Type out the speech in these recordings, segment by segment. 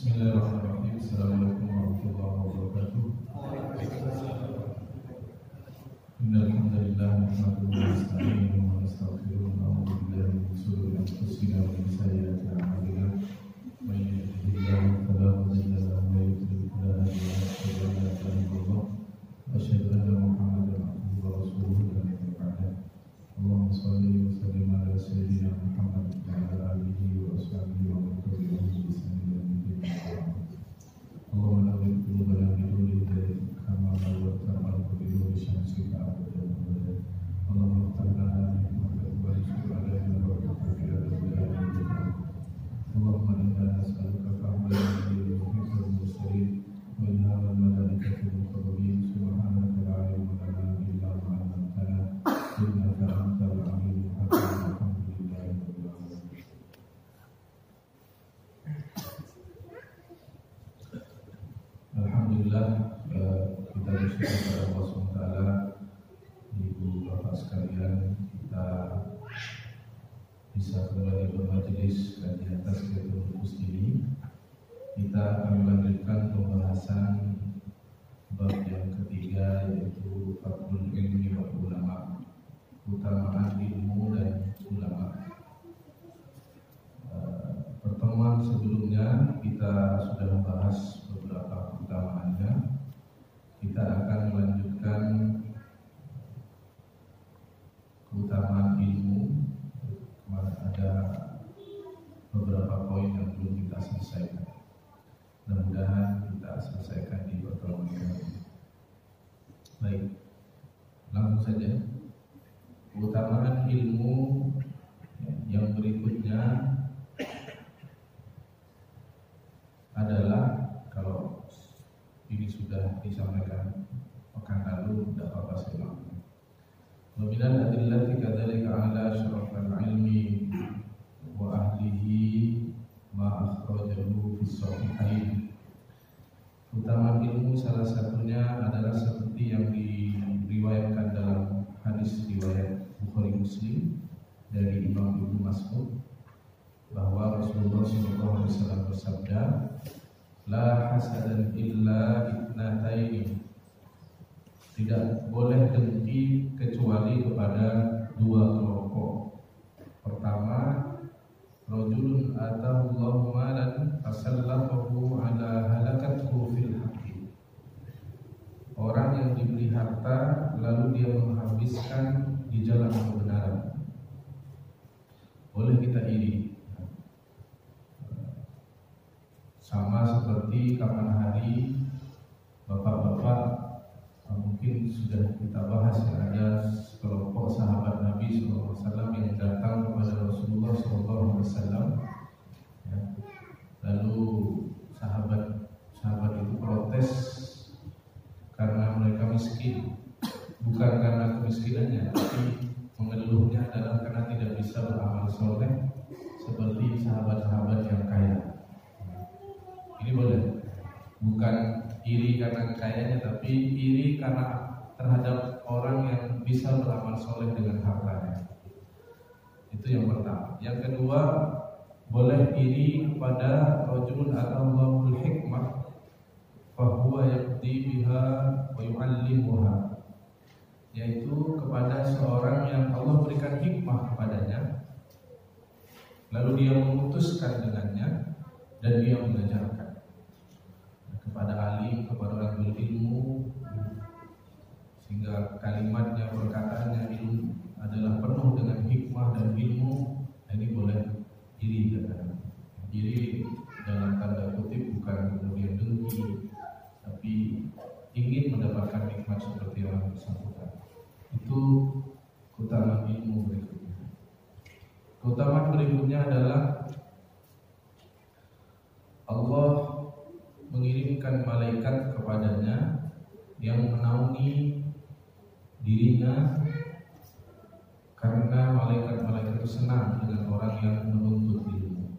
Bismillahirrahmanirrahim. Assalamualaikum warahmatullahi wabarakatuh. Innal hamdalillah nahmaduhu wa nasta'inuhu wa nastaghfiruh wa na'udzu billahi min shururi anfusina wa min sayyiati a'malina. Man yahdihillahu fala mudilla lahu wa man yudlil fala hadiya lahu. Asyhadu an la ilaha illallah wa asyhadu anna Muhammadan abduhu wa rasuluhu la nabiyya ba'dahu. Allahumma shalli wa sallim ala sayyidina Muhammad wa ala alihi wa ashabihi wa man tabi'ahum bi ihsan ila yaumil qiyamah. Allahumma nawwir qulubana bi nuri hidayatik kama nawwarta al-qalba bi nuri syamsika abadan abadan. Allahumma iftah lana ni'mataka wa rizqaka alaina wa barakatuka ya rabbal alamin. Allahumma inna nas'aluka fahman nabiyyin wa hifdzal mursalin wa ilhamal malaikatil muqarrabin. Subhanaka la ilma lana illa ma 'allamtana innaka antal alimul hakim. Alhamdulillahi rabbil alamin. Alhamdulillah, kita bersyukur kepada Allah SWT. Ibu bapak sekalian, kita bisa kembali bermajelis di atas Khairul ini. Kita akan melanjutkan pembahasan bab yang ketiga, yaitu Fadlul Ilmi wal Ulama, utamaan ilmu dan ulama. Pertemuan sebelumnya kita sudah membahas beberapa keutamaannya. Kita akan melanjutkan keutamaan ilmu. Kemarin ada beberapa poin yang belum kita selesaikan. Mudah-mudahan kita selesaikan di pertemuan ini. Baik, langsung saja. Keutamaan ilmu yang berikutnya adalah, kalau ini sudah disampaikan pekan lalu, tidak apa-apa saya ulangi. Wa minal adillati kadzalika ala syarafil ilmi wa ahlihi ma akhrajahu fi sahihain. Keutamaan ilmu salah satunya adalah seperti yang diriwayatkan dalam hadis riwayat Bukhari Muslim dari Imam Ibnu Mas'ud, bahwa Rasulullah SAW bersabda, la hasadan illa itnataini. Tidak boleh dengki kecuali kepada dua kelompok. Pertama, rajulun atahu Allahu malan fasallafahu ala halakathu fil haqqi. Orang yang diberi harta lalu dia menghabiskan di jalan kebenaran. Boleh kita iri. Sama seperti kapan hari bapak-bapak mungkin sudah kita bahas, ya, ada kelompok sahabat Nabi SAW yang datang kepada Rasulullah SAW, ya. Lalu sahabat itu protes karena mereka miskin, bukan karena kemiskinannya, tapi mengeluhnya adalah karena tidak bisa beramal soleh seperti sahabat-sahabat yang kaya. Ini boleh, bukan iri karena kekayanya, tapi iri karena terhadap orang yang bisa beramal soleh dengan hartanya. Itu yang pertama. Yang kedua, boleh iri kepada rajulun atallahul hikmah fahuwa yaqdi biha wa yu'allimuha, yaitu kepada seorang yang Allah berikan hikmah kepadanya, lalu dia memutuskan dengannya dan dia mengajarkan kepada alim, kepada orang berilmu, sehingga kalimatnya, perkataannya ilmu adalah penuh dengan hikmah dan ilmu. Ini boleh iri, kadang iri dalam tanda kutip, bukan kemudian dengki, tapi ingin mendapatkan nikmat seperti orang bersangkutan. Itu keutamaan ilmu berikutnya. Keutamaan berikutnya adalah Allah mengirimkan malaikat kepadanya yang menaungi dirinya, karena malaikat-malaikat itu senang dengan orang yang menuntut ilmu.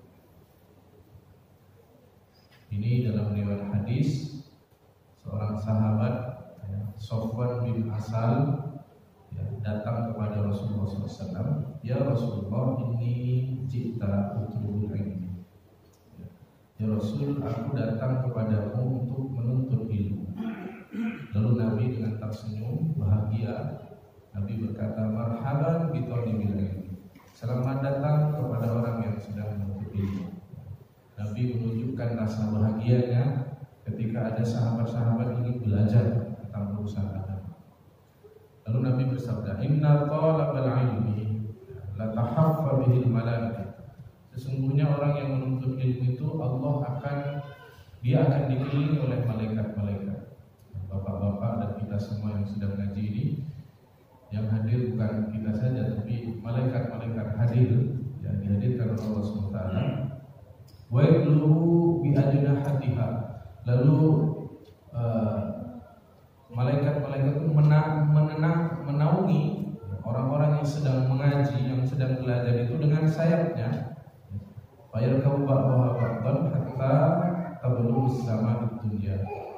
Ini dalam riwayat hadis, seorang sahabat, Sofwan bin Asal, datang kepada Rasulullah SAW. Ya Rasulullah, ini cita utrul ilmi. Ya Rasul, aku datang kepadamu untuk menuntut ilmu. Lalu Nabi dengan tersenyum bahagia, Nabi berkata, marhaban bi thalibil ilmi. Selamat datang kepada orang yang sedang menuntut ilmu. Nabi menunjukkan rasa bahagianya ketika ada sahabat-sahabat ingin belajar tentang urusan agama. Lalu Nabi bersabda, inna talabal ilmi la tahaffa bihil malaikah. Sesungguhnya orang yang menuntut ilmu itu dia akan dikelilingi oleh malaikat-malaikat. Bapak-bapak dan kita semua yang sedang ngaji ini, yang hadir bukan kita saja, tapi malaikat-malaikat hadir, yang dihadirkan oleh Allah SWT. Wa yaqulu bi ajnahatiha. Lalu malaikat-malaikat itu menaungi orang-orang yang sedang mengaji, yang sedang belajar itu dengan sayapnya. Fayarkabu ba'daha ba'dan hatta tablughu as-samaa'i dunya.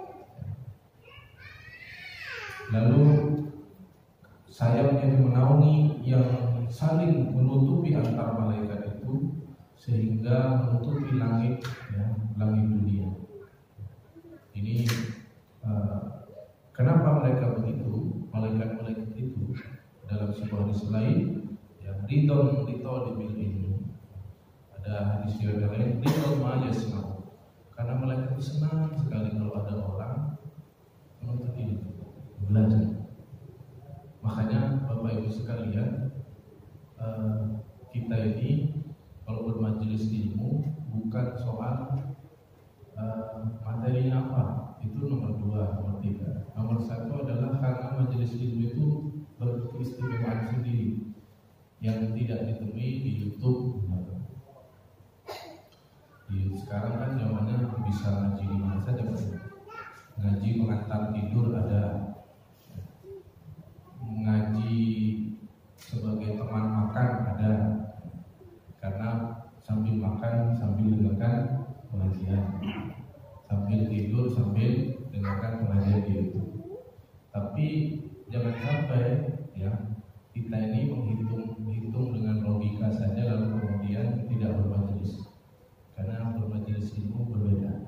Lalu sayapnya itu menaungi yang saling menutupi antar malaikat itu sehingga menutupi langit, ya, langit dunia. Ini kenapa mereka begitu? Malaikat-malaikat itu dalam sebuah hadis lain, yang ridon dibil ilmi. Ada hadis yang lain, ridon ma yasma'u. Karena malaikat itu senang sekali kalau ada orang menuntut ilmu, belajar. Makanya Bapak Ibu sekalian, kita ini kalau bermajelis ilmu bukan soal materinya apa, itu nomor 2, nomor 3. Nomor 1 adalah karena majelis ilmu itu berkeistimewaan sendiri yang tidak ditemui di YouTube. Sekarang kan zamannya bisa ngaji di mana saja, ngaji mengantar tidur ada, ngaji sebagai teman makan ada, karena sambil makan sambil dengarkan pengajian, sambil tidur sambil dengarkan pengajian itu. Tapi jangan sampai ya kita ini menghitung dengan logika saja lalu kemudian tidak bermajelis. Karena bermajelis ilmu berbeda.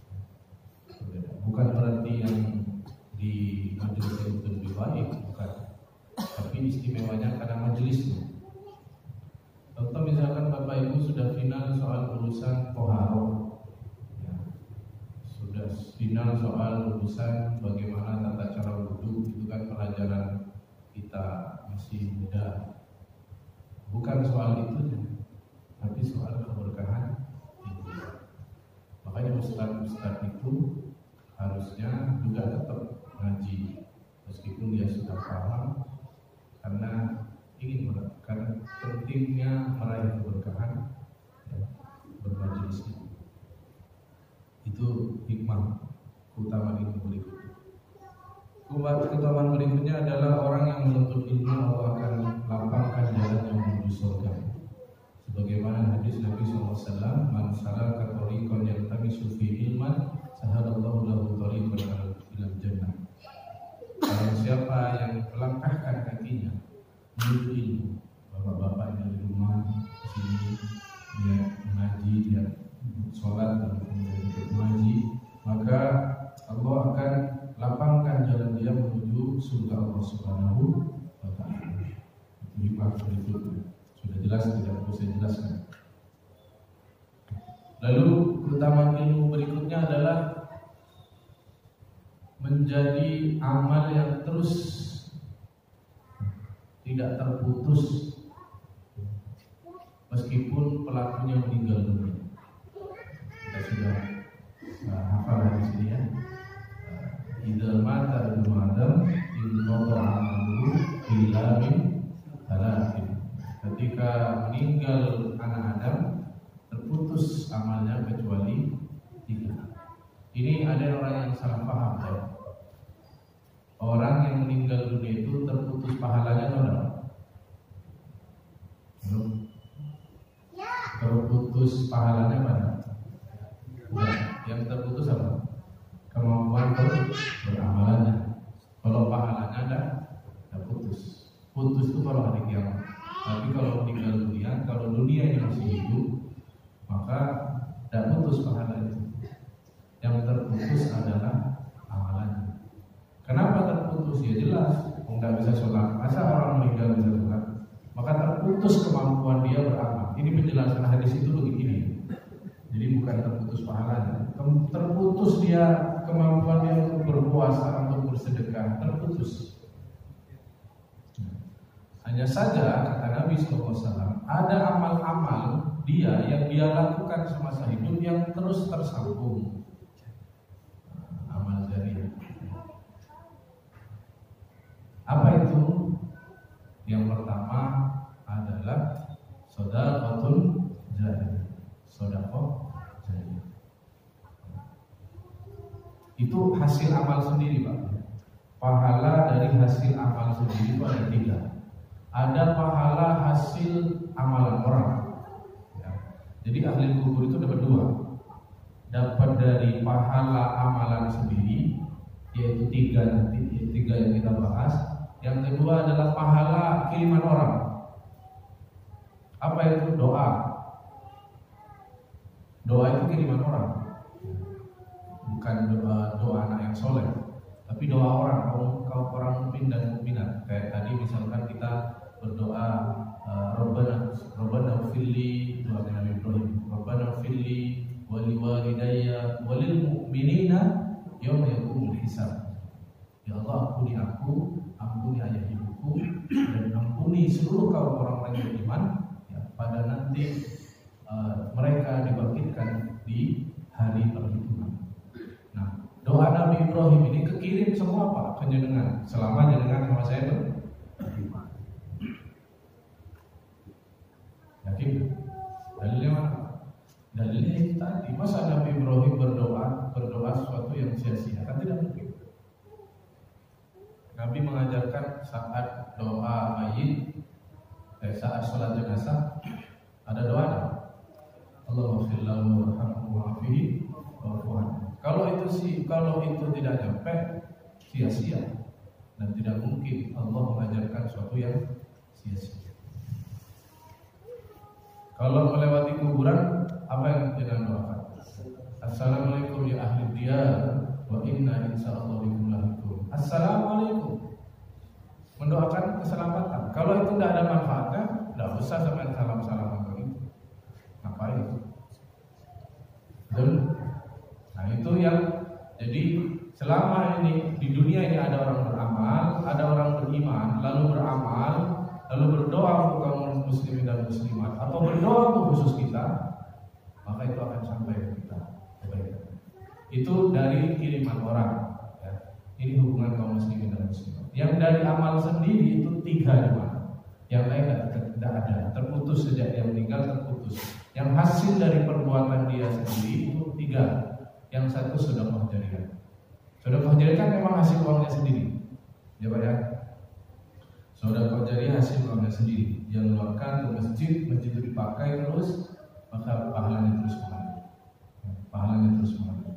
Bukan berarti yang di majelis itu lebih baik, bukan. Tapi istimewanya karena majelisnya. Contoh misalkan Bapak Ibu sudah final soal urusan toharoh, ya, sudah final soal urusan bagaimana tata cara wudhu, itu kan pelajaran kita masih muda. Bukan soal itu, tapi soal keberkahan. Makanya ustaz itu harusnya juga tetap ngaji meskipun dia sudah paham, karena ingin karena pentingnya meraih keberkahan, ya, bermajelis itu hikmah keutamaan ilmu berikutnya. Keutamaan berikutnya adalah orang yang menuntut ilmu Allah akan lapangkan jalan yang menuju surga. Sebagaimana hadis Nabi SAW, man salaka tariqan yaltamisu fihi ilman sahalallahu lahu tariqan ilal jannah. Barang siapa yang melangkahkan kakinya menuju ilmu, bapak-bapak yang di rumah sini dia mengaji, dia sholat dan kemudian mengaji, maka Allah akan lapangkan jalan dia menuju surga Allah Subhanahu wa Ta'ala. Itu hikmah berikutnya. Sudah jelas, tidak perlu saya jelaskan. Lalu keutamaan ilmu berikutnya adalah menjadi amal yang terus tidak terputus meskipun pelakunya meninggal dunia. Kita sudah hafal hadis ini ya. Idza mata ibnu Adam inqata amaluhu illa min thalathin. Ketika meninggal anak Adam, terputus amalnya kecuali 3. Ini ada orang yang salah paham ya. Orang yang meninggal dunia itu terputus pahalanya mana? Terputus pahalanya mana? Yang terputus apa? Kemampuan beramalannya. Kalau pahalanya ada putus. Putus itu kalau hari kiamat. Tapi kalau meninggal dunia, kalau dunia ini masih hidup, maka tidak putus pahala itu. yang terputus adalah amalannya. Kenapa terputus? Ya jelas, nggak bisa sholat. Masa orang meninggal bisa sholat? Maka terputus kemampuan dia beramal. Ini penjelasan hadis itu begini. Jadi bukan terputus pahalanya, terputus dia kemampuan dia untuk berpuasa, untuk bersedekah, terputus. Hanya saja kata Nabi SAW, ada amal-amal dia yang dia lakukan semasa hidup yang terus tersambung. Amal jariah. Apa itu? Yang pertama adalah shadaqatun jariyah. Sedekah jariyah. Itu hasil amal sendiri, Pak. Pahala dari hasil amal sendiri itu ada 3. Ada pahala hasil amalan orang. Ya. Jadi ahli kubur itu dapat 2. Dapat dari pahala amalan sendiri, yaitu 3 nanti, 3 yang kita bahas. Yang kedua adalah pahala kiriman orang. Apa itu? Doa. Doa itu kiriman orang, bukan doa anak yang soleh, tapi doa orang, kaum orang mukmin dan mukminat. Kayak tadi misalkan kita berdoa, Rabbana firli, doa Nabi Ibrahim, Rabbana firli wali walidayya walil mu'minina yauma yaqumul hisab. Ya Allah, ampuni aku, ampuni ayah ibuku, dan ampuni seluruh kaum orang-orang yang beriman, ya, pada nanti mereka dibangkitkan di hari perhitungan. Nah, doa Nabi Ibrahim ini kekirim semua Pak ke jenengan selama jenengan sama saya beriman. Yakin? Dalilnya mana? Dalilnya itu tadi. Masa Nabi Ibrahim berdoa sesuatu yang sia-sia? Kan tidak mungkin. Nabi mengajarkan saat doa mayit, saat sholat jenazah ada doa. Allahumma sholli warhamhu wa'afihi wa'fu anhu. Kalau itu tidak nyampe, sia-sia, dan tidak mungkin Allah mengajarkan sesuatu yang sia-sia. Kalau melewati kuburan, apa yang kita doakan? Assalamualaikum ya ahli diyar wa inna insyaallah bikum lahiqun. Assalamualaikum, mendoakan keselamatan. Kalau itu tidak ada manfaatnya, tidak usah sampai salam-salaman begitu. Ngapain? Nah itu yang jadi selama ini di dunia ini ada orang beramal, ada orang beriman, lalu beramal, lalu berdoa untuk kaum muslimin dan muslimat, atau berdoa untuk khusus kita, maka itu akan sampai ke kita kebaikan. Itu dari kiriman orang. Ya. Ini hubungan kaum muslimin dan muslimat. Yang dari amal sendiri itu 3 cuma. Yang lain tidak ada, terputus sejak dia meninggal, terputus. Yang hasil dari perbuatan dia sendiri itu 3. Yang satu sedekah jariyah. Sedekah jariyah kan memang hasil uangnya sendiri, ya Pak ya. Sedekah jariyah hasil uangnya sendiri. Dia mengeluarkan ke masjid, masjid itu dipakai terus, maka pahalanya terus mengalir. Pahalanya terus mengalir.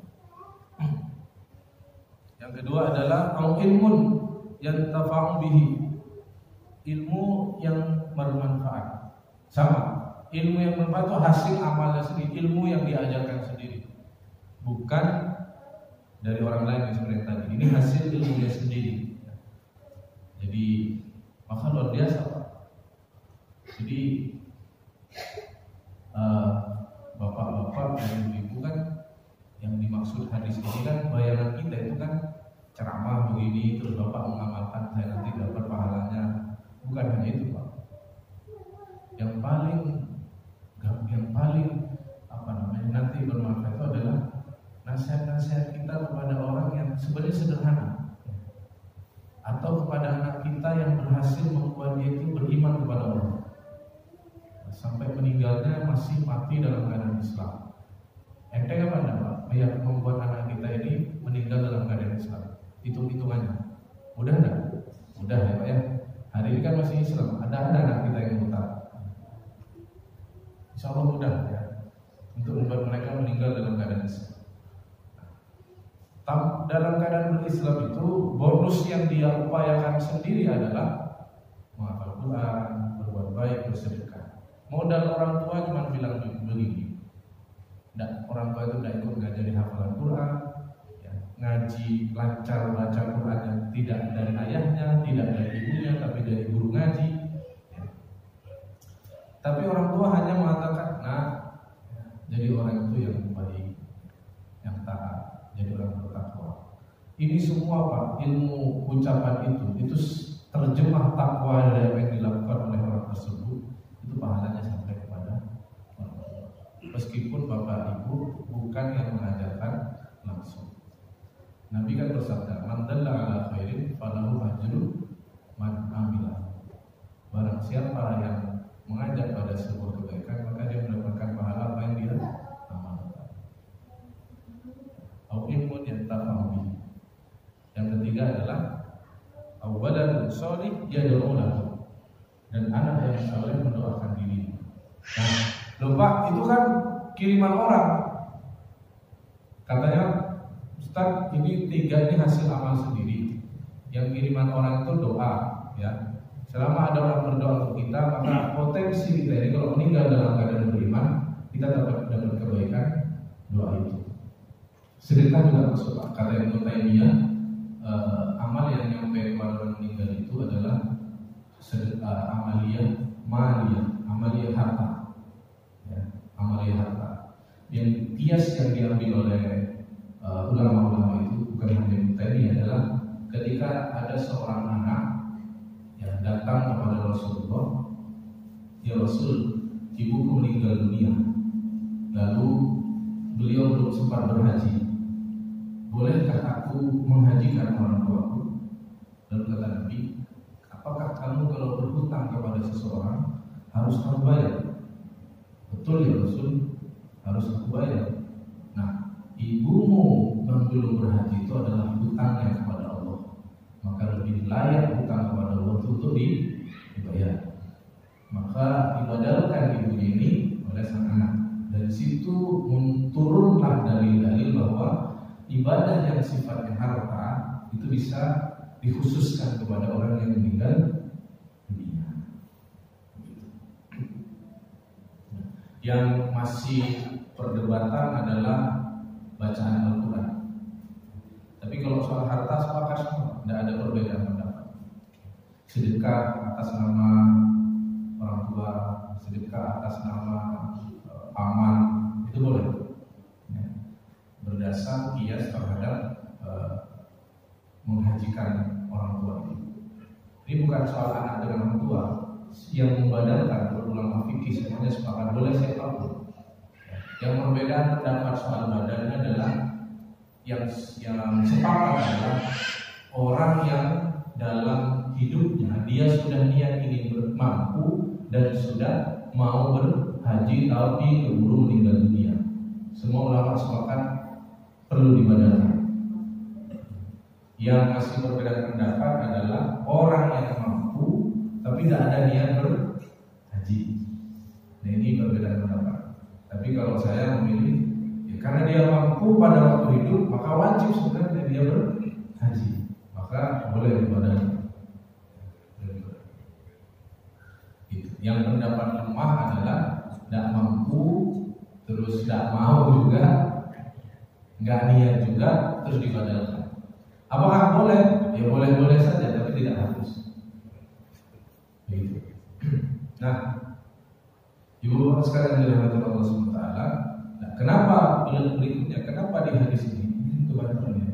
Yang kedua adalah ilmun yang tafa'u bihi. Ilmu yang bermanfaat. Sama, ilmu yang bermanfaat itu hasil amalnya sendiri, ilmu yang diajarkan sendiri, bukan dari orang lain yang seperti tadi. Ini hasil ilmunya sendiri. Jadi maka luar biasa Pak. Jadi bapak-bapak dan ibu kan, yang dimaksud hadis ini kan bayangan kita itu kan ceramah begini terus bapak mengamalkan, saya nanti dapat pahalanya. Bukan hanya itu Pak. Yang paling nanti bermanfaat itu adalah nasihat-nasihat kita kepada orang yang sebenarnya sederhana, atau kepada anak kita yang berhasil membuat dia itu beriman kepada Allah sampai meninggalnya masih mati dalam keadaan Islam. Enteng apa enggak Pak? Yang membuat anak kita ini meninggal dalam keadaan Islam. Hitung-hitungannya mudah enggak? Mudah ya Pak ya. Hari ini kan masih Islam, ada anak kita yang buta. Insya Allah mudah ya untuk membuat mereka meninggal dalam keadaan Islam. Dalam keadaan berislam itu bonus yang dia upayakan sendiri adalah menghafal Quran, berbuat baik, bersedekah. Modal orang tua cuma bilang begini, orang tua itu tidak ikut ngajari hafalan Quran, ya, ngaji lancar baca Quran yang tidak dari ayahnya, tidak dari ibunya, tapi dari guru ngaji. Ya. Tapi orang tua hanya mengatakan, nah, ya, jadi orang itu yang baik, yang taat, jadi orang bertakwa. Ini semua Pak, ilmu ucapan itu terjemah takwa dari apa yang dilakukan oleh orang tersebut, itu pahalanya sampai kepada orang tua. Meskipun bapak ibu bukan yang mengajarkan langsung. Nabi kan bersabda, "Man dalla ala khairin falahu ajru man amila." Barang siapa yang mengajak pada sebuah kebaikan, maka dia mendapatkan pahala apa yang dia amalkan. Au ilmun yantafa'u bihi. Yang ketiga adalah awalan sholih yad'u lahu, dan anak yang saleh mendoakan diri. Nah, lupa itu kan kiriman orang. Katanya, Ustaz, ini 3 ini hasil amal sendiri. Yang kiriman orang itu doa, ya. Selama ada orang berdoa untuk kita, maka potensi kita ini kalau meninggal dalam keadaan beriman, kita dapat kebaikan doa itu. Sedekah juga masuk, kata Ibnu Taimiyah. Amal yang nyampe kepada orang meninggal itu adalah amaliyah harta, ya, amaliyah harta. Yang kias yang diambil oleh ulama-ulama itu bukan hanya Ibnu adalah ketika ada seorang anak yang datang kepada Rasulullah, ya Rasul, ibuku meninggal dunia, lalu beliau belum sempat berhaji. Bolehkah aku menghajikan orang tuaku? Lalu kata Nabi, apakah kamu kalau berhutang kepada seseorang harus kamu bayar? Betul ya Rasul, harus aku bayar. Nah, ibumu yang belum berhaji itu adalah hutangnya kepada Allah, maka lebih layak hutang kepada Allah untuk dibayar. Maka dibadalkan ibunya ini oleh sang anak. Dari situ turunlah dalil-dalil bahwa ibadah yang sifatnya harta itu bisa dikhususkan kepada orang yang meninggal dunia. Yang masih perdebatan adalah bacaan Al-Quran. Tapi kalau soal harta sepakat semua, tidak ada perbedaan pendapat. Sedekah atas nama orang tua, sedekah atas nama paman, itu boleh. Berdasar kias terhadap menghajikan orang tua ini. Ini bukan soal anak dengan orang tua. Yang membadalkan ulama fikih semuanya sepakat boleh siapapun. Yang perbedaan pendapat soal badannya adalah yang sepakat adalah orang yang dalam hidupnya dia sudah niat ingin mampu dan sudah mau berhaji tapi keburu meninggal dunia. Semua ulama sepakat perlu dibadalkan. Yang masih berbeda pendapat adalah orang yang mampu tapi tidak ada niat berhaji. Nah, ini berbeda pendapat. Tapi kalau saya memilih, ya karena dia mampu pada waktu hidup, maka wajib sebenarnya dia berhaji. Maka boleh dibadalkan. Yang pendapat lemah adalah tidak mampu, terus tidak mau juga, nggak niat juga, terus dibadalkan. Apakah boleh? Ya boleh-boleh saja, tapi tidak harus. Begitu. Nah, ibu bapak sekalian dirahmati Allah SWT. Nah, kenapa berikutnya? Kenapa di hadis ini? Itu bantuannya.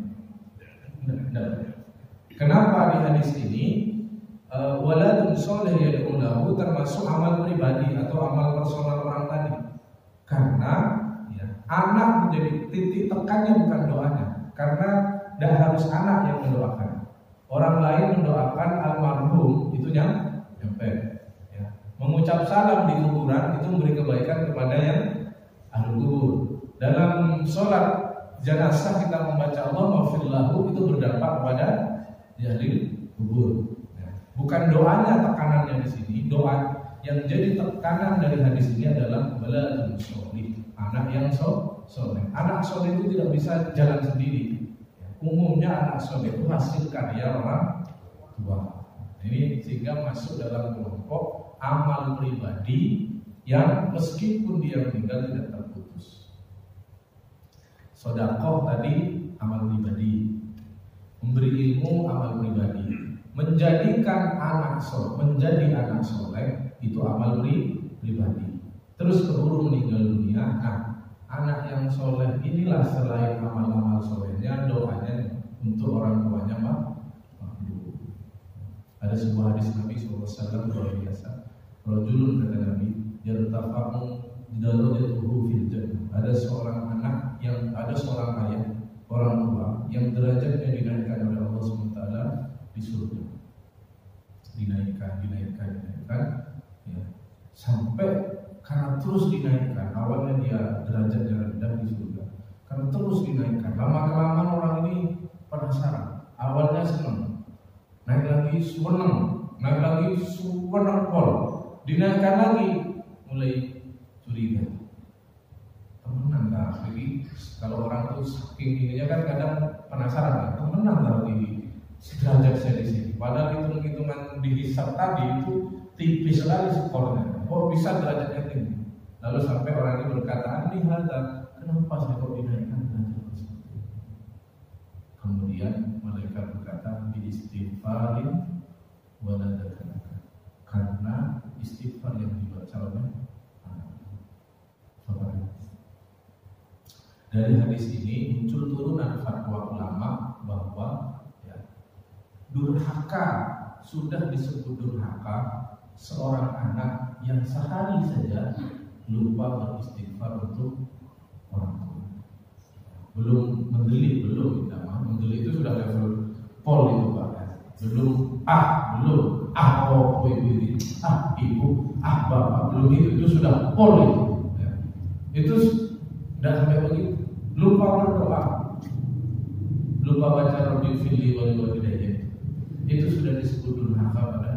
Kenapa di hadis ini waladun sholih yad'u lahu termasuk amal pribadi atau amal personal orang tadi? Karena ya, anak menjadi titik tekannya bukan doanya. Karena tidak harus anak yang mendoakan. Orang lain mendoakan almarhum itu nyampe. Ya. Mengucap salam di kuburan itu memberi kebaikan kepada yang ahli kubur. Dalam sholat jenazah kita membaca Allahumma ighfir lahu itu berdampak kepada ahli kubur. Ya. Bukan doanya tekanannya di sini. Doa yang jadi tekanan dari hadis ini adalah waladun sholih, anak yang soleh. Anak soleh itu tidak bisa jalan sendiri. Umumnya anak soleh itu hasil karya orang tua. Ini sehingga masuk dalam kelompok amal pribadi yang meskipun dia meninggal tidak terputus. Sedekah tadi amal pribadi, memberi ilmu amal pribadi, menjadikan menjadi anak soleh itu amal pribadi. Terus keburu meninggal dunia, anak yang soleh inilah selain amal-amal solehnya, doanya untuk orang tuanya makbul. Ada sebuah hadis Nabi SAW luar biasa. Rajulun, kata Nabi, yartafa'u darajatuhu fil jannah. Ada seorang ayah, orang tua yang derajatnya dinaikkan oleh Allah SWT di surga. Dinaikkan ya. Sampai karena terus dinaikkan, awalnya dia derajatnya rendah di surga, karena terus dinaikkan, lama-kelamaan orang ini penasaran. Awalnya senang, naik lagi senang pol, dinaikkan lagi, mulai curiga. Temenan tak? Jadi kalau orang tuh saking ininya kan kadang penasaran, temenan tak ini derajat saya di sini. Padahal hitung-hitungan dihisab tadi itu tipis sekali skornya. Kok bisa derajatnya tinggi? Lalu sampai orang ini berkata, kenapa saya kok dinaikkan derajat tersebut? Kemudian malaikat berkata, bi istighfarin wa ladzakara. Karena istighfar yang dibaca oleh anak. Dari hadis ini muncul turunan fatwa ulama bahwa durhaka, sudah disebut durhaka seorang anak yang sehari saja lupa beristighfar untuk orang tua. Belum mendelik itu sudah level pol itu Pak. Belum ibu, bapak, belum itu sudah pol itu. Ya. Itu sudah sampai begitu. Lupa berdoa, lupa baca Rabbil Fili wal Walidayya. Itu sudah disebut durhaka pada.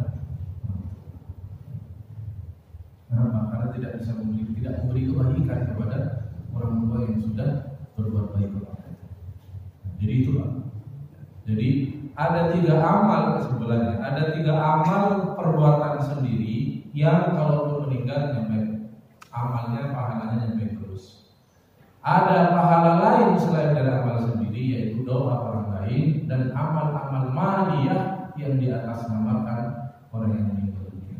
Kenapa? Karena tidak memberi kebaikan kepada orang tua yang sudah berbuat baik kepadanya. Jadi itulah. Jadi ada 3 amal sebenarnya. Ada 3 amal perbuatan sendiri yang kalau meninggal nyampe amalnya, pahalanya nyampe terus. Ada pahala lain selain dari amal sendiri, yaitu doa orang lain dan amal-amal maliyah yang diatasnamakan orang yang meninggal dunia.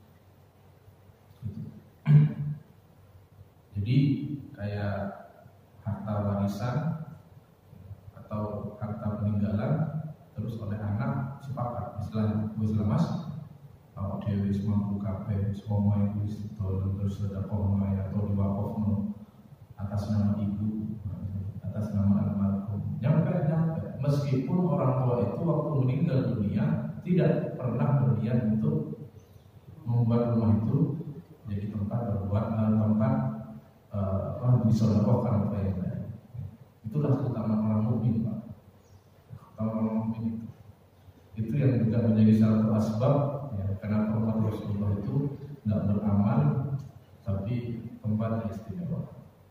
Jadi kayak harta warisan atau harta peninggalan terus oleh anak sepakat Islam mas kalau dia wis mampu kabeh semua itu terus ada koma atau diwakafno atas nama ibu, atas nama almarhum, nyampe meskipun orang tua itu waktu meninggal dunia tidak pernah berniat untuk membuat rumah itu jadi tempat disedekahkan apa yang lain. Itulah keutamaan orang mukmin, Pak. Keutamaan orang mukmin itu yang juga menjadi salah satu asbab ya, kenapa umat Rasulullah itu nggak beramal tapi tempatnya istimewa.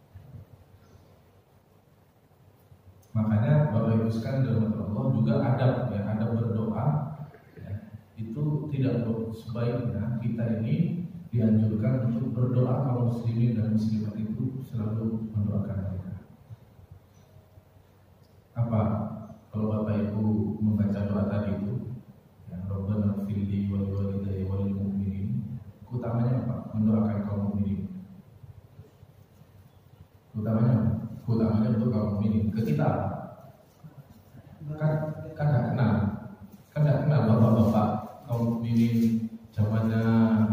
Makanya Bapak Ibu sekalian dalam Allah juga ada berdoa ya, itu tidak sebaiknya kita ini dianjurkan untuk berdoa kaum muslimin dan muslimat itu selalu mendoakan mereka. Apa kalau Bapak Ibu membaca doa tadi itu ya Rabbana firli wal walidayya wal mu'minin, utamanya apa? Mendoakan kaum mukminin. Utamanya untuk kaum mukminin. Ke kita kan nggak kenal bapak-bapak kaum mukminin zamannya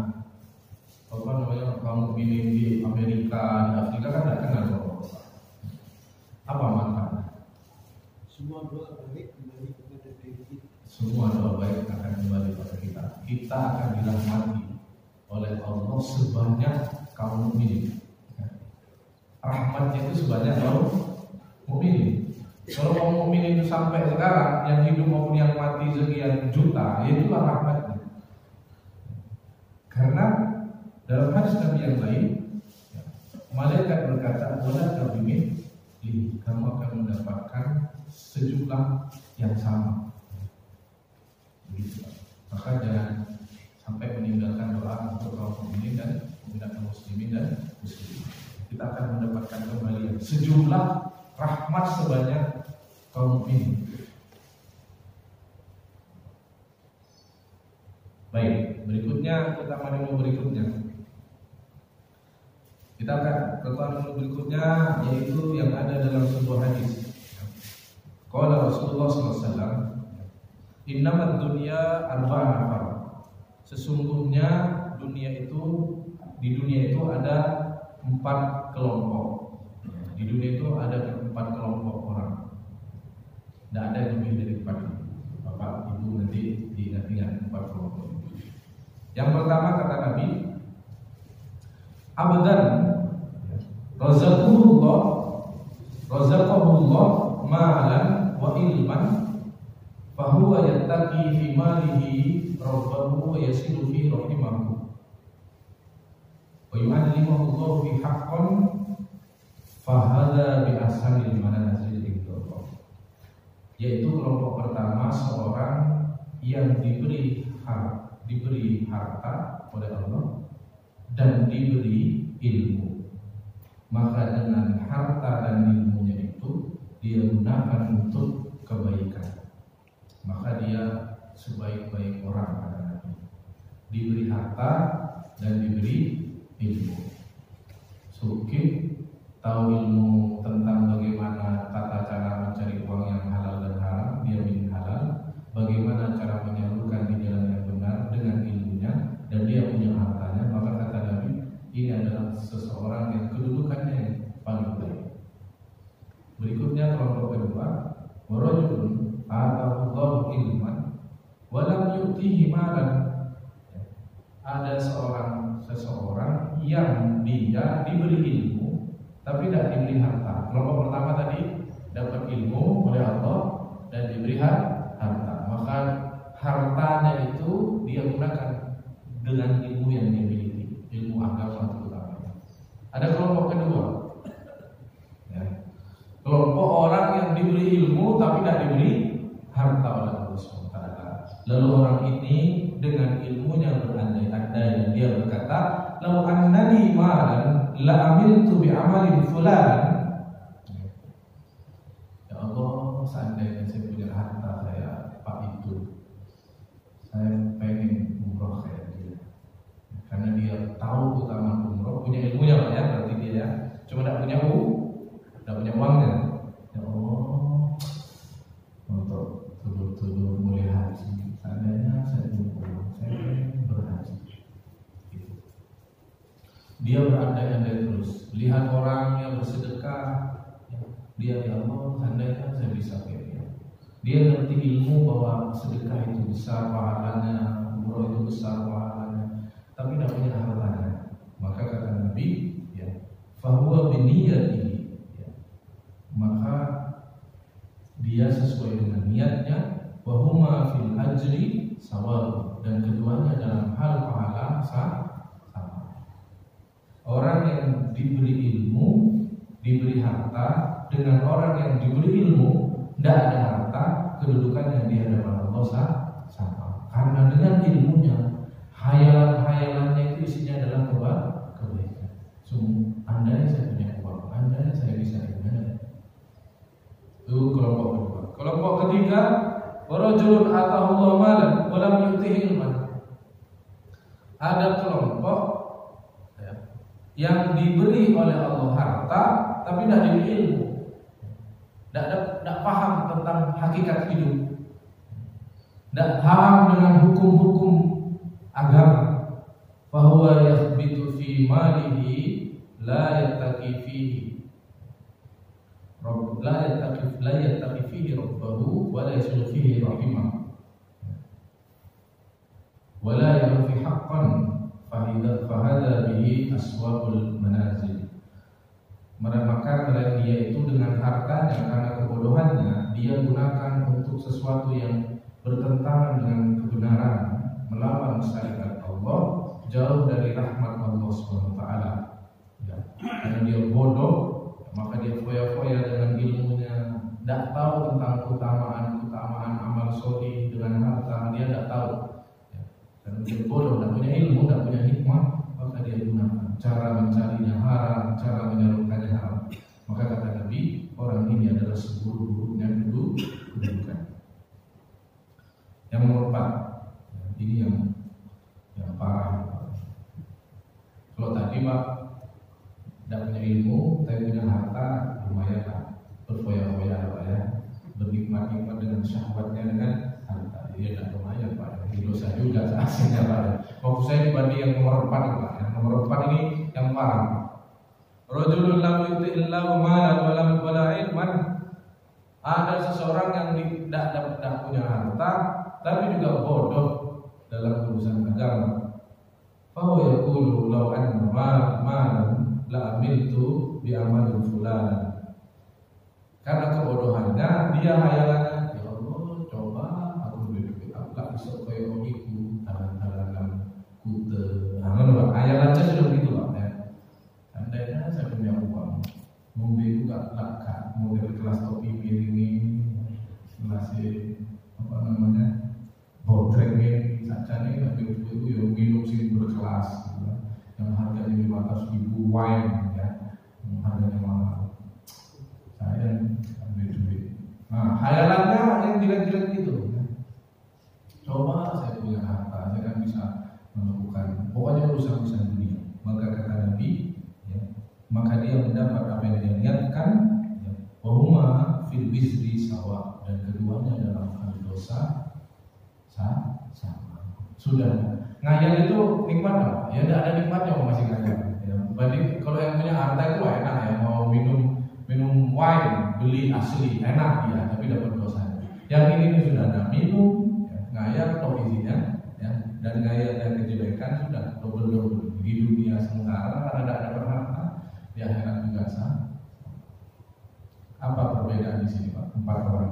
kaum mukminin di Amerika, di Afrika kan nggak kenal bapak-bapak. Apa manfaatnya? Semua doa baik kembali kepada diri kita. Semua doa baik akan kembali kepada kita. Kita akan dirahmati oleh Allah sebanyak kaum mukminin. Rahmatnya itu sebanyak kaum mukminin. Kalau kaum mukminin itu sampai sekarang yang hidup maupun yang mati sekian juta, itulah rahmatnya. Karena dalam hadis Nabi yang lain, malaikat berkata, "Wala tabimin, kamu akan mendapatkan sejumlah yang sama." Begitu. Maka jangan sampai meninggalkan doa untuk kaum mukminin dan muslimin dan muslimin. Kita akan mendapatkan kembalian sejumlah rahmat sebanyak kaum ini. Baik, berikutnya kita menu berikutnya. Kita akan ke menu berikutnya, yaitu yang ada dalam sebuah hadis. Qala Rasulullah SAW, Innamad dunya arba'un nafar. Sesungguhnya di dunia itu ada 4 kelompok. Di dunia itu ada 4 kelompok orang. Tidak ada yang lebih dari 4. Bapak Ibu nanti diingat-ingat 4 kelompok. Yang pertama kata Nabi, Abdan razaqahullah ma'alan wa ilman fahuwa yattaqi fi malihi rabbahu wa yasilu fi rahimahu wa yu'allimuhu Allah fi haqqan fahadha bi ahsanil manazil indallah. Yaitu kelompok pertama seorang yang diberi harta oleh Allah dan diberi ilmu, maka dengan harta dan ilmunya itu dia gunakan untuk kebaikan, maka dia sebaik-baik orang kata Nabi. Diberi harta dan diberi ilmu. Suki tahu ilmu tentang bagaimana tata cara mencari uang yang halal dan haram, dia min halal, bagaimana cara menyalurkan di jalan yang benar dengan ilmunya, dan dia punya hartanya, maka kata Nabi, ini adalah seseorang yang kedudukannya yang paling baik. Berikutnya kelompok kedua, warajulun atahullahu ilman wa lam yu'tihi malan. Ada seseorang yang dia diberi ilmu tapi tidak diberi harta. Kelompok pertama tadi dapat ilmu oleh Allah dan diberi harta, maka hartanya itu dia gunakan dengan ilmu yang dia miliki, ilmu agama terutama. Ada kelompok kedua, ya. Kelompok orang yang diberi ilmu tapi tidak diberi harta oleh Allah SWT. Lalu orang ini dengan ilmunya berandai-andai, dia berkata, "Lau annani malan la amiltu bi amalin fulan." Ya Allah, seandainya saya punya harta kayak Pak itu, saya pengen umroh kayak dia. Karena dia tahu keutamaan umroh, punya ilmunya Pak ya, berarti dia ya. Cuma tidak punya uangnya. Ya Allah, untuk tutur mulai haji, seandainya saya punya uang, saya pengen berhaji. Dia berandai-andai terus, lihat orang yang bersedekah, dia ya Allah, seandainya saya bisa kayak dia. Dia ngerti ilmu bahwa sedekah itu besar pahalanya, umroh itu besar pahalanya, tapi tidak punya hartanya. Maka kata Nabi, ya, fahuwa biniyatihi, ya, maka dia sesuai dengan niatnya, wahuma fil ajri sawabu, dan keduanya dalam hal pahala sama. Orang yang diberi ilmu, diberi harta, dengan orang yang diberi ilmu tidak ada harta, kedudukannya di hadapan Allah sama. Karena dengan ilmunya, hayalan-hayalannya itu isinya adalah kebaikan. Andai saya punya uang, andai saya bisa ini. Itu kelompok kedua. Kelompok ketiga, warajulun atahullahu malan wa lam yu'tihi ilman. Ada kelompok yang diberi oleh Allah harta tapi tidak diberi ilmu, tidak paham tentang hakikat hidup, tidak paham dengan hukum-hukum agama. Fahuwa yathbitu fi malihi la yattaqi fihi rabbahu wa la yasilu fihi rahimah wa la yarfi haqqan fahadha bihi aswabul manazil. Maka dia itu dengan hartanya karena kebodohannya dia gunakan untuk sesuatu yang bertentangan dengan kebenaran, melawan syariat Allah, jauh dari rahmat Allah SWT. Ya, karena dia bodoh, maka dia foya-foya dengan ilmunya, tidak tahu tentang keutamaan amal solih dengan harta, dia tidak tahu. Karena dia bodoh, tidak punya ilmu, tidak punya hikmah, maka dia gunakan cara mencarinya haram, cara menyalurkannya haram. Maka kata Nabi, orang ini adalah seburuk-buruknya kedudukan. Yang nomor 4, ini yang parah. Kalau tadi Pak tidak punya ilmu, tapi punya harta, lumayan lah, berfoya-foya Pak ya, bernikmat-nikmat dengan syahwatnya dengan harta. Dia tidak lumayan Pak, ini dosa juga aslinya Pak. Waktu saya dibanding yang nomor 4 Pak, yang nomor 4 ini yang parah. Rajulun lam yu'tillahu malan wa la ilman. Ada seseorang yang tidak punya harta, tapi juga bodoh dalam urusan agama. Fa huwa yaqulu law anna malan la amiltu bi amalin fulan. Karena kebodohannya dia hayalannya, ya Allah, coba aku lebih tak bisa kayak ojiku, halang-halangan kute. Nah, hayalannya sudah begitu Pak ya. Andainya saya punya uang, ngombe juga tak mau dari kelas topi piring ini, kelas apa namanya, botrek ini, saja nih ambil itu yang minum sih berkelas, gitu. Yang harganya 500.000 wine ya, yang harganya mahal. Saya ambil duit. Nah, hayalannya yang jelek-jelek gitu. Ya. Coba saya punya harta, saya kan bisa menemukan. Pokoknya urusan-urusan dunia. Maka kata Nabi, ya, maka dia mendapat apa yang dia niatkan. Ya, wahuma fil wizri sawa, dan keduanya dalam hal dosa sama. Sudah. Ngayal itu nikmat nggak? Ya tidak ada nikmatnya masih ngayal. Ya, banding kalau yang punya harta itu enak ya, mau minum wine beli asli enak ya, tapi dapat dosa. Yang ini sudah ada minum, ya, ngayal atau isinya, ya, dan ngayal dan kejelekan sudah double di dunia sementara karena tidak ada harta, di akhirat juga sama. Apa perbedaan di sini Pak? 4 orang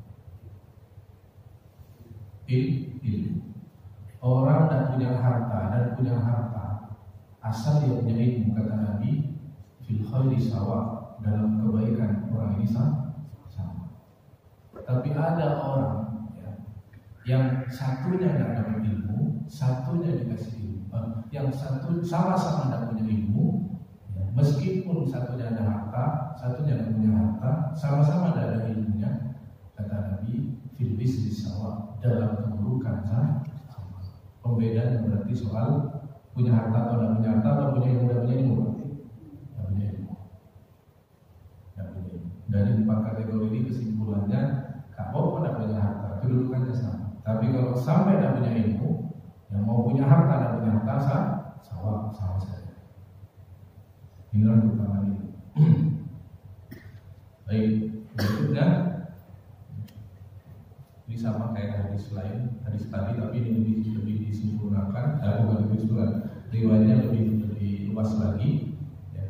itu. Ilmu. Orang dan punya harta asal dia punya ilmu, kata Nabi, fil khairi sawa, dalam kebaikan orang ini sama. Tapi ada orang ya, yang satunya tidak dapat ilmu, satunya dikasih ilmu, yang satu sama-sama tidak punya ilmu, ya, meskipun satunya ada harta, satunya tidak punya harta, sama-sama tidak ada ilmunya, kata Nabi, fil bisri sawa, dalam keburukan sama. Pembedaan berarti soal punya harta atau tidak punya harta, atau punya ilmu dan punya ilmu. Tidak punya ilmu. Dari 4 kategori ini kesimpulannya, kalau tidak punya harta, kedudukannya sama. Tapi kalau sampai tidak punya ilmu, yang mau punya harta dan punya harta sama saja. Inilah utama ini. Baik, berikutnya ini sama kayak hadis lain, hadis tadi, tapi ini lebih disempurnakan. Bukan lebih disempurnakan, riwayatnya lebih luas lagi. Ya.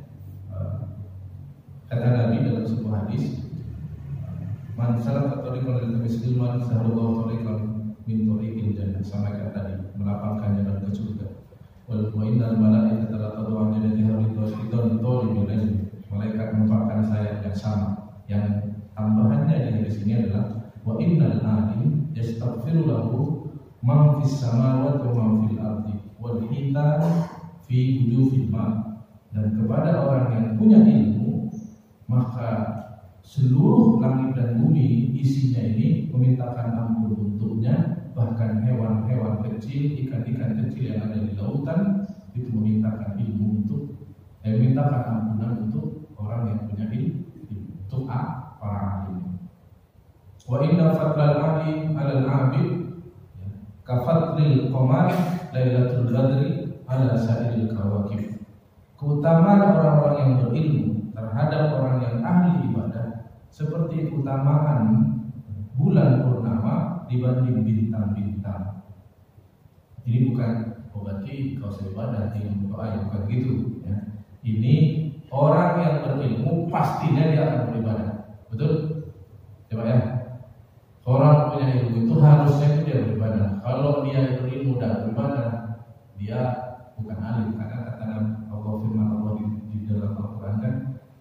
Kata Nabi dalam sebuah hadis, man salaka tariqan lil muslimin sahallallahu tariqan min tariqil jannah, sama kayak tadi, melapangkan jalan ke surga. Wal innal malaikata la tad'u an yadiha ridwan talibil ilmi. Malaikat mengucapkan sayap yang sama. Yang tambahannya di sini adalah wa innal alim yastaghfiru lahu man fis samawati wa man fil ardi wal hitan fi hudufil ma. Dan kepada orang yang punya ilmu, maka seluruh langit dan bumi isinya ini memintakan ampun untuknya. Bahkan hewan-hewan kecil, ikan-ikan kecil yang ada di lautan itu memintakan ilmu memintakan ampunan untuk orang yang punya ilmu, untuk para alim. Wa inna fadlal alim 'alal 'abid ka fadlil qamar lailatul badri 'ala sa'iril kawakib. Keutamaan orang-orang yang berilmu terhadap orang yang ahli ibadah seperti keutamaan bulan purnama dibanding bintang-bintang. Ini bukan berarti kalau saya ibadah ilmu doa, bukan gitu ya. Ini orang yang berilmu pastinya dia akan beribadah. Betul? Coba ya. Orang punya ilmu itu harusnya itu dia beribadah. Kalau dia berilmu dan beribadah, dia bukan alim. Karena kata Allah, firman Allah di dalam Al-Quran kan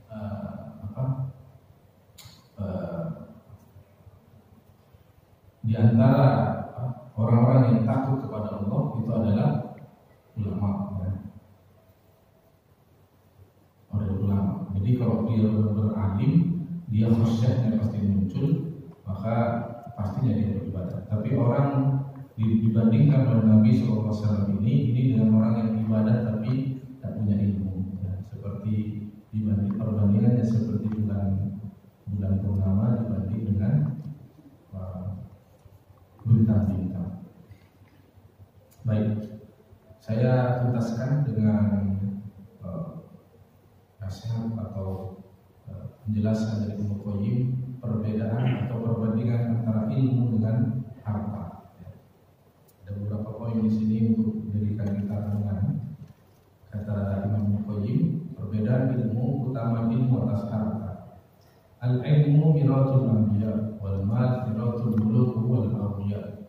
di antara orang-orang yang takut kepada Allah itu adalah ulama, ya. Oleh ulama. Jadi Jadi kalau dia beralim, dia khusyuknya pasti muncul, maka pastinya dia beribadah. Tapi orang dibandingkan oleh Nabi SAW ini dengan orang yang ibadah tapi tak punya ilmu, ya. Seperti perbandingannya seperti bulan purnama dibanding dengan bintang-bintang. Baik, saya tuntaskan dengan nasihat atau penjelasan dari Ibnu Qayyim perbedaan atau perbandingan antara ilmu dengan harta. Ada beberapa poin di sini untuk menjadikan kita renungan. Kata Imam Ibnu Qayyim, perbedaan ilmu utama ilmu atas harta. Al-ilmu miratul anbiya wal mal miratul muluk wal awliya.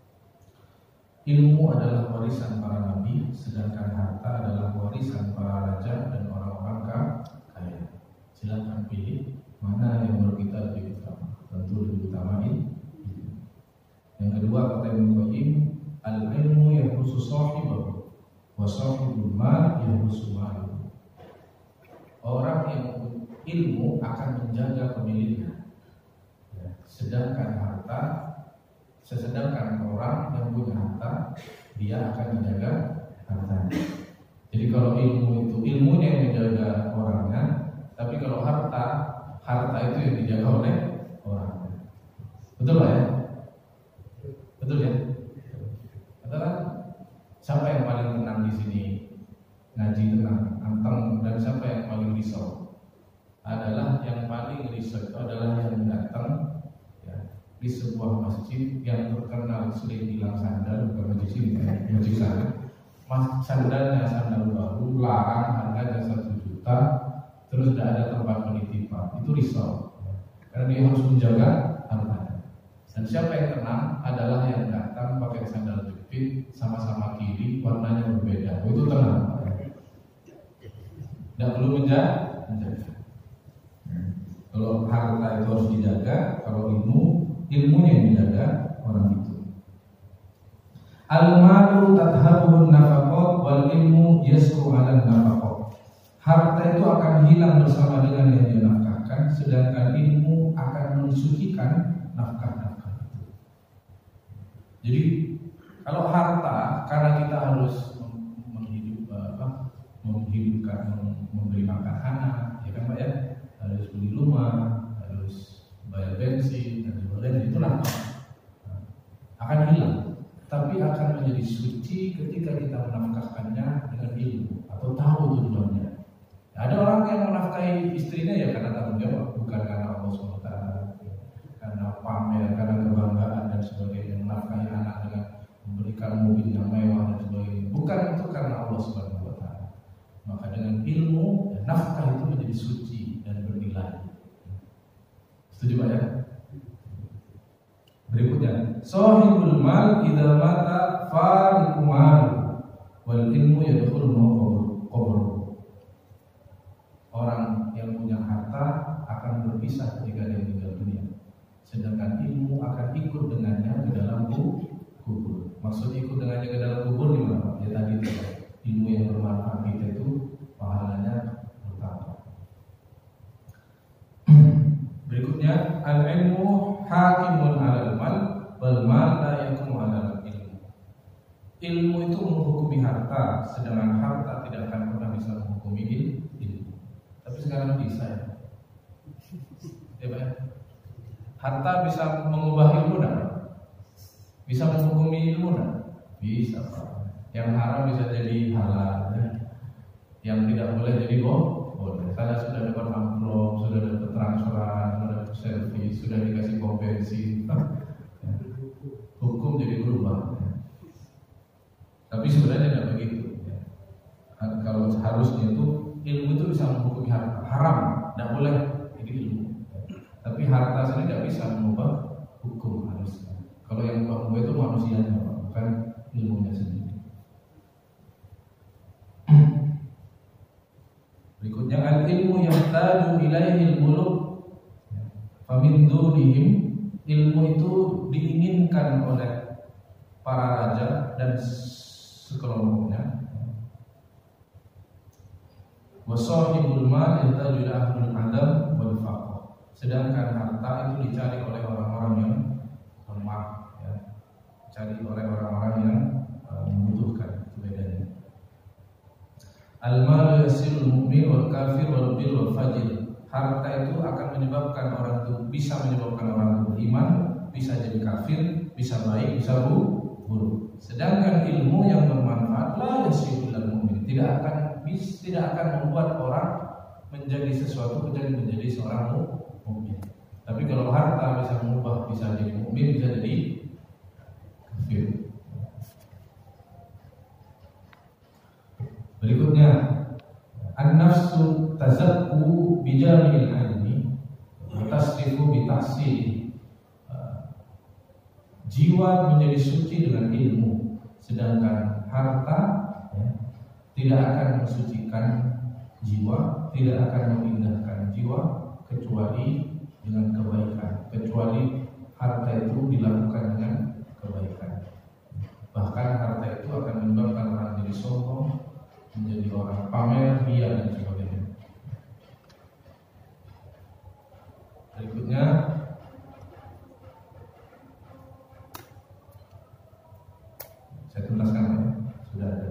Ilmu adalah warisan para nabi, sedangkan harta adalah warisan para raja dan orang-orang kaya. Silakan pilih mana yang menurut kita lebih utama. Tentu lebih utama ini. Yang kedua kata Ibnu Qayyim, al-ilmu yahusu sahibahu wa sahibul mal yahusu maluhu. Orang yang ilmu akan menjaga pemiliknya, ya. Sedangkan orang yang punya harta, dia akan menjaga hartanya. Jadi kalau ilmu itu ilmunya yang menjaga orangnya, tapi kalau harta itu yang dijaga oleh orangnya. Betul lah ya? Betul ya? Adalah siapa yang paling tenang di sini? Ngaji tenang, anteng, dan siapa yang paling risau? Adalah yang paling risau itu adalah yang datang di sebuah masjid yang terkenal sering bilang sandal, bukan masjid ini, masjid sana. Sandalnya sandal baru, larang, harganya 1 juta, terus tidak ada tempat penitipan. Itu risau, karena dia harus menjaga hartanya. Dan siapa yang tenang adalah yang datang pakai sandal jepit, sama-sama kiri, warnanya berbeda. Itu tenang. Tidak perlu menjaga. Kalau harta itu harus dijaga, kalau ilmunya yang dijaga orang itu. Al-malu tadhhabun nafaqat wal ilmu yasku 'ala nafaqat. Harta itu akan hilang bersama dengan yang dinafkahkan, sedangkan ilmu akan mensucikan nafkah-nafkah itu. Jadi kalau harta, karena kita harus menghidupkan, memberi makan anak, ya kan Pak ya, harus beli rumah, harus bayar bensin dan sebagainya, itu nafkah akan hilang, tapi akan menjadi suci ketika kita menafkahkannya dengan ilmu atau tahu tujuannya. Ada orang yang menafkahi istrinya ya karena tanggung jawab, bukan karena Allah SWT, karena pamer, karena kebanggaan dan sebagainya. Menafkahi anak dengan memberikan mobil yang mewah dan sebagainya, bukan itu karena Allah SWT. Maka dengan ilmu, nafkah itu menjadi suci dan bernilai. Setuju Pak ya? Berikutnya, sahibul mal idza mata fariqu mal wal ilmu yadkhulu qabr. Orang yang punya harta akan berpisah ketika dia meninggal dunia, sedangkan ilmu akan ikut dengannya ke dalam kubur. Maksud ikut dengannya ke dalam kubur gimana Pak? Ya tadi itu, ilmu yang bermanfaat kita itu pahalanya bertambah. Berikutnya, al-ilmu hakimun 'alal mal wal mal la yakumu 'alal ilmu. Ilmu itu menghukumi harta, sedangkan harta tidak akan pernah bisa menghukumi ilmu. Tapi sekarang bisa ya. Ya Pak ya? Harta bisa mengubah ilmu enggak? Bisa menghukumi ilmu enggak? Bisa Pak. Yang haram bisa jadi halal ya. Yang tidak boleh jadi boleh. Saya sudah dapat amplop, sudah dapat transferan, sudah dapat servis, sudah dikasih kompensi. Hukum jadi berubah. Tapi sebenarnya tidak begitu. Kalau harusnya itu ilmu itu bisa menghukumi harta. Haram, tidak boleh jadi ilmu. Tapi harta sendiri tidak bisa mengubah hukum harusnya. Kalau yang mengubah itu manusianya, bukan ilmunya sendiri. Berikutnya, al-ilmu yahtaju ilaihi al-muluk famin dunihim. Ilmu itu diinginkan oleh para raja dan sekelompoknya. Wa sahibul mal yahtaju ila sedangkan harta itu dicari oleh orang-orang yang lemah, ya. Dicari oleh orang-orang yang membutuhkan. Itu bedanya. Al-mal yasilul mu'min wal kafir wal bil wal fajir. Harta itu akan menyebabkan orang itu, bisa menyebabkan orang itu beriman, bisa jadi kafir, bisa baik, bisa buruk. Sedangkan ilmu yang bermanfaat la yasilul mu'min, tidak akan membuat orang menjadi sesuatu menjadi seorang mukmin. Tapi kalau harta bisa mengubah, bisa jadi mukmin, bisa jadi kafir. Berikutnya, an-nafsu tazakku bijamil ilmi wa tasrifu bi tahsili. Jiwa menjadi suci dengan ilmu, sedangkan harta, ya, tidak akan mensucikan jiwa, tidak akan mengindahkan jiwa kecuali dengan kebaikan, kecuali harta itu dilakukan dengan kebaikan. Bahkan harta itu akan menyebabkan orang jadi sombong, menjadi orang pamer, ria dan sebagainya. Berikutnya, saya tuntaskan, ya. Sudah ada.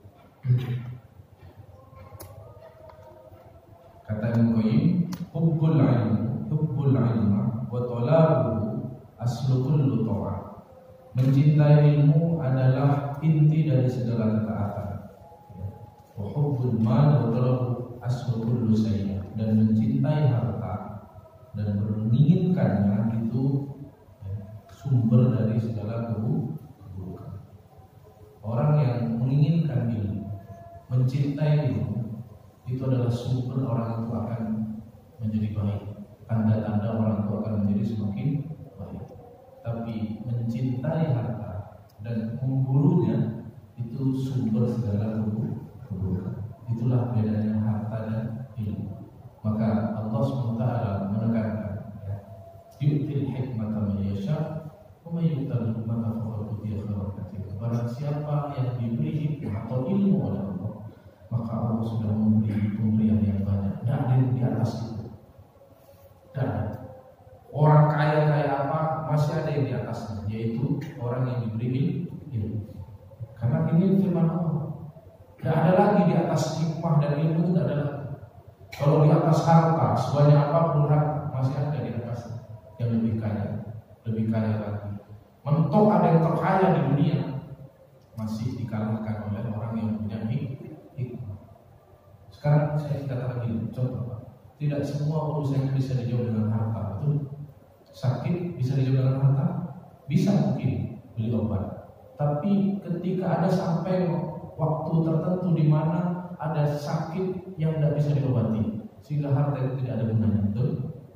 Kata Ibnu Qayyim, hubbul ilma wa talabuhu aslu kullu ta'ah. Mencintai ilmu adalah inti dari segala ketaatan. Wa hubbul mal wa talabuhu aslu kullu sayyi. Dan mencintai harta dan menginginkannya itu, ya, sumber dari segala keburukan. Orang yang menginginkan ilmu, mencintai ilmu, itu adalah sumber orang itu akan menjadi baik. Tanda-tanda orang itu akan menjadi semakin baik. Tapi mencintai harta dan memburunya itu sumber segala keburukan. Itulah bedanya harta dan ilmu. Maka Allah SWT menekankan, ya, yu'til hikmata man yasha wa may yu'tal hikmata faqad utiya khairan katsiran. Barang siapa yang diberi hikmah atau ilmu oleh Allah, maka Allah sudah memberi pemberian yang banyak. Tidak ada yang di atas itu. Tidak ada. Orang kaya apa, masih ada yang di atasnya, yaitu orang yang diberi ilmu. Karena ini firman Allah. Tidak ada lagi di atas hikmah dan ilmu, itu tidak ada lagi. Kalau di atas harta, sebanyak apapun harta, masih ada di atasnya yang lebih kaya lagi. Mentok ada yang terkaya di dunia, masih dikalahkan oleh orang yang punya hikmah. Sekarang saya katakan lagi, contoh Pak, tidak semua urusan bisa dijawab dengan harta, betul? Sakit bisa dijawab dengan harta? Bisa mungkin beli obat. Tapi ketika ada sampai waktu tertentu di mana ada sakit yang tidak bisa diobati, sehingga harta itu tidak ada gunanya, betul?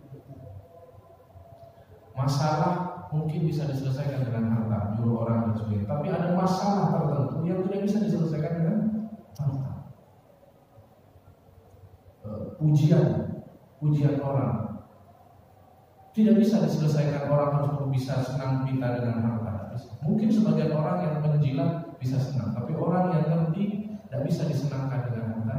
Masalah mungkin bisa diselesaikan dengan harta, nyuruh orang dan sebagainya. Tapi ada masalah tertentu yang tidak bisa diselesaikan dengan harta. Pujian orang tidak bisa diselesaikan, orang harus bisa senang kita dengan harta. Mungkin sebagian orang yang menjilat bisa senang, tapi orang yang ngerti tidak bisa disenangkan dengan harta.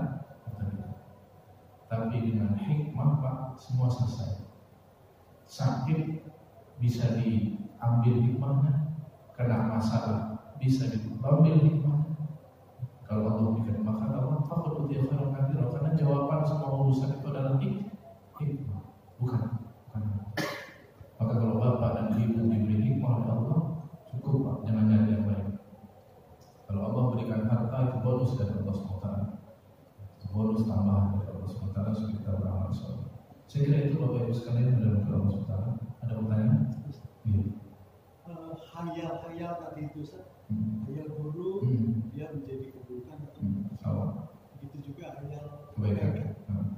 Tapi dengan hikmah Pak, semua selesai. Sakit bisa diambil hikmahnya, kena masalah bisa diambil hikmahnya. Kalau Allah berikan, maka Allah faqad utiya khairan katsiran, karena jawaban semua urusan itu adalah hikmah, bukan. Maka kalau bapak dan ibu diberi hikmah oleh Allah, cukup Pak, jangan nyari yang lain. Kalau Allah berikan harta, itu bonus dari Allah SWT, bonus tambahan dari Allah SWT supaya kita beramal soleh. Saya kira itu Bapak Ibu sekalian dari Allah SWT. Ada pertanyaan? Iya. Hayal tadi itu hayal buruk, dia menjadi keburukan. Begitu juga hayal kebaikan.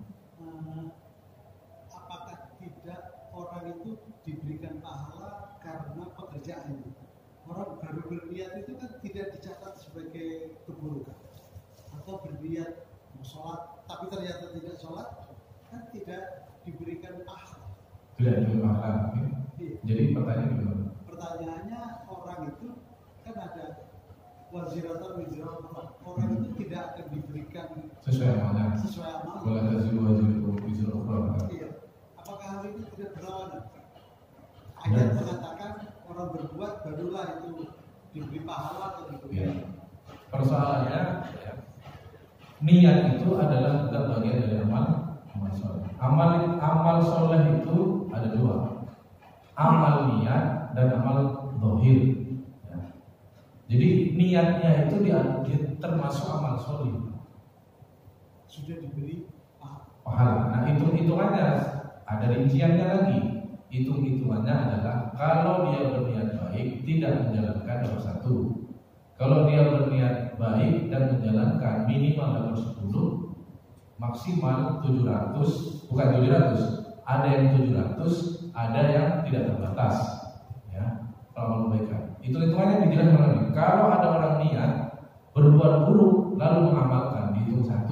Apakah tidak orang itu diberikan pahala karena pekerjaannya? Orang baru berniat itu kan tidak dicatat sebagai keburukan, atau berniat sholat tapi ternyata tidak sholat, kan tidak diberikan pahala. Tidak diberikan pahala. Jadi pertanyaan gimana? Pertanyaannya, orang itu kan ada waziratan wizrat, orang itu tidak akan diberikan sesuai amalnya. Wala taziru waziratun wizra ukhra. Iya. Apakah hal itu tidak Ayat mengatakan orang berbuat barulah itu diberi pahala atau diberi. Ya. Persoalannya ya, niat itu adalah juga bagian dari amal soleh. Amal soleh itu ada dua, amal niat dan amal zahir. Ya. Jadi niatnya itu termasuk amal soleh. Sudah diberi pahala. Nah hitungannya ada rinciannya lagi. Hitungannya adalah kalau dia berniat baik tidak menjalankan nomor 1. Kalau dia berniat baik dan menjalankan minimal nomor 10, maksimal 700, bukan 700, ada yang 700, ada yang tidak terbatas. Ya, kalau kebaikan. Itu hitungannya dijelaskan lagi. Kalau ada orang niat berbuat buruk lalu mengamalkan, dihitung 1.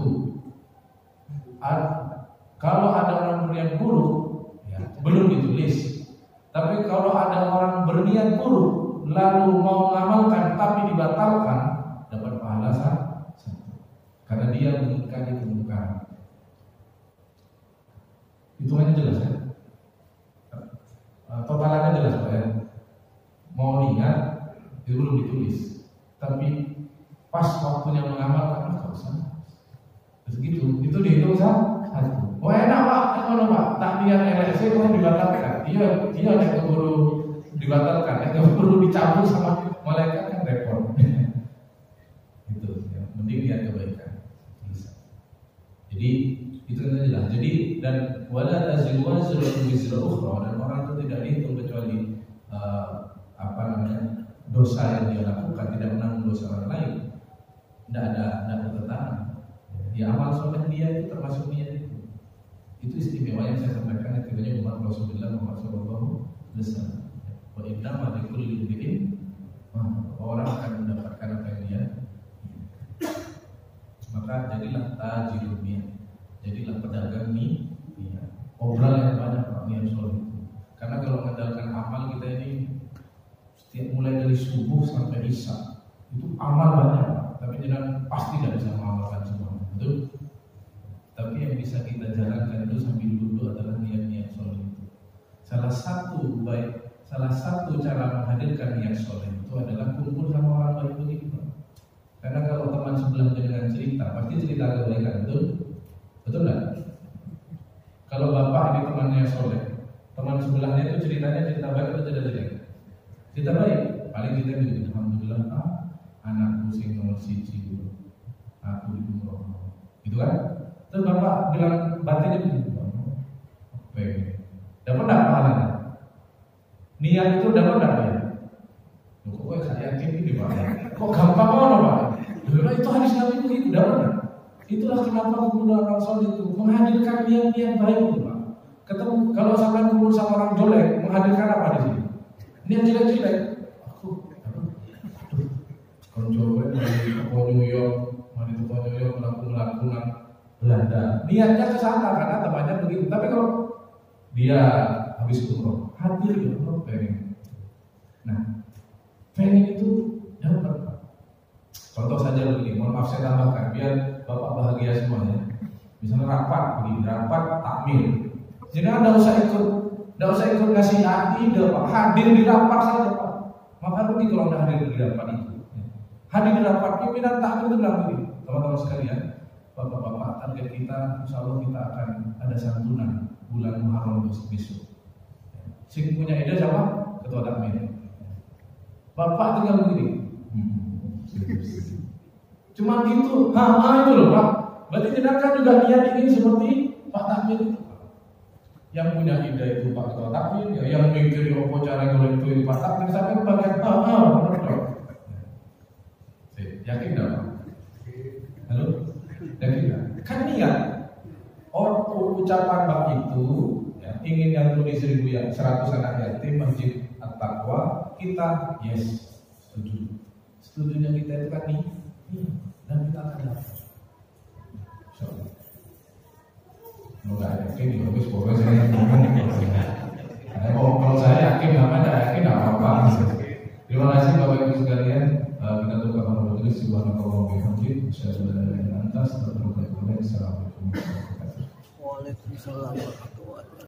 Kalau ada orang berniat buruk, ya, belum ditulis. Tapi kalau ada orang berniat buruk lalu mau mengamalkan tapi dibatalkan, dapat pahala 1. Karena dia mengingkari kemungkaran. Hitungannya jelas ya. Totalannya jelas Pak ya. Mau niat itu belum ditulis, tapi pas waktunya mengamalkan nggak usah. Begitu, itu dihitung 1. Wah enak Pak, enak Pak. Tak niat LSC kalau dibatalkan, dia yang keburu dibatalkan, yang keburu dicabut sama malaikat kan repot. Itu, ya. Mending niat kebaikan. Bisa. Jadi itu jelas. Jadi dan wala taziru wazratun wizra ukhra, dan orang itu tidak dihitung kecuali dosa yang dia lakukan, tidak menanggung dosa orang lain. Tidak ada ketetapan. Ya amal soleh dia itu termasuk niat itu. Itu istimewa yang saya sampaikan ketika umat Rasulullah Muhammad SAW. Wa innama likulli imri'in orang akan mendapatkan apa yang dia. Maka jadilah tajirun niat. Jadilah pedagang niat. Obral yang banyak Pak niat soleh itu. Karena kalau mengandalkan amal kita ini setiap mulai dari subuh sampai isya itu amal banyak Pak. Tapi jangan pasti tidak bisa mengamalkan semua. Betul? Tapi yang bisa kita jalankan itu sambil duduk adalah niat-niat soleh itu. Salah satu cara menghadirkan niat soleh itu adalah kumpul sama orang baik begitu. Karena kalau teman sebelahnya dengan cerita, pasti cerita kebaikan, betul? Betul nggak? Kalau bapak ini temannya soleh, teman sebelahnya itu ceritanya cerita baik atau cerita jelek? Cerita baik, paling kita bilang alhamdulillah anakku sing nomor 1 dulu, aku di umroh, gitu kan? Terus bapak bilang batinnya begini, pengen, dapat nggak pahalanya? Niat itu dapat nggak ya? Kok saya yakin ini Pak? Kok gampang banget Pak? Itu hadis Nabi begitu, dapat nggak? Itulah kenapa kumpul orang soleh itu menghadirkan niat-niat baik itu Pak. Ketemu kalau sampai kumpul sama orang jelek, menghadirkan apa di sini? Niat jelek-jelek. Kalau coba dari toko New York, melakukan Belanda, niatnya ke sana karena tempatnya begitu. Tapi kalau dia habis umroh, hadir ya Allah pengen. Nah, pengen itu dapat. Contoh saja begini, mohon maaf saya tambahkan biar bapak bahagia semuanya. Misalnya rapat begini, rapat takmir. Jadi anda tidak usah ikut ngasih ide Pak, hadir di rapat saja Pak. Maka rugi kalau anda hadir di rapat itu. Hadir di rapat pimpinan takmir itu bilang begini, teman-teman sekalian, bapak-bapak, target kita, insya Allah kita akan ada santunan bulan Muharram besok. Sing punya ide siapa? Ketua takmir. Bapak tinggal begini. Cuma gitu, itu loh Pak. Berarti tidak kan juga niat ingin seperti Pak Takmir itu. Yang punya ide itu Pak Ketua Takmir, yang mikir apa cara golek itu Pak Takmir sampai ke bagian yakin nggak Pak? Halo? Yakin nggak? Kan niat. Ucapan Pak itu ya, ingin yang tulis 100 anak yatim masjid At-Taqwa, kita yes setuju. Setujunya kita itu kan nih dan kita akan dapat. Semoga yakin ya, pokoknya saya ngomong. Kalau saya yakin, apa tidak yakin tidak apa-apa. Terima kasih Bapak Ibu sekalian. Kita tukar pada majelis subhanallahi wa bihamdihi, asyhadu an la ilaha illa anta, astaghfiruka wa atubu ilaik. Assalamualaikum warahmatullahi wabarakatuh. Waalaikumsalam warahmatullahi wabarakatuh.